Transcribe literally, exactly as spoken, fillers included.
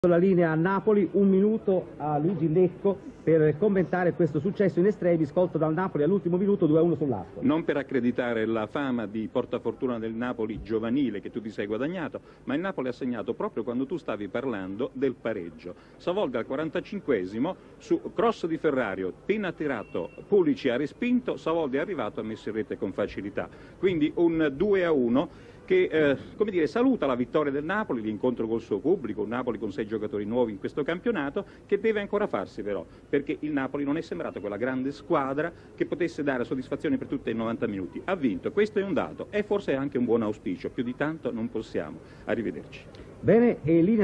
La linea a Napoli, un minuto a Luigi Lecco per commentare questo successo in estremis colto dal Napoli all'ultimo minuto due a uno sull'Ascoli. Non per accreditare la fama di portafortuna del Napoli giovanile che tu ti sei guadagnato, ma il Napoli ha segnato proprio quando tu stavi parlando del pareggio. Savolga al quarantacinquesimo su cross di Ferrario, pena tirato, Pulici ha respinto, Savoldi è arrivato e ha messo in rete con facilità. Quindi un due a uno che eh, come dire, saluta la vittoria del Napoli, l'incontro col suo pubblico, un Napoli con sei giocatori nuovi in questo campionato, che deve ancora farsi però, perché il Napoli non è sembrato quella grande squadra che potesse dare soddisfazione per tutti i novanta minuti. Ha vinto, questo è un dato, e forse è anche un buon auspicio, più di tanto non possiamo. Arrivederci. Bene, e linea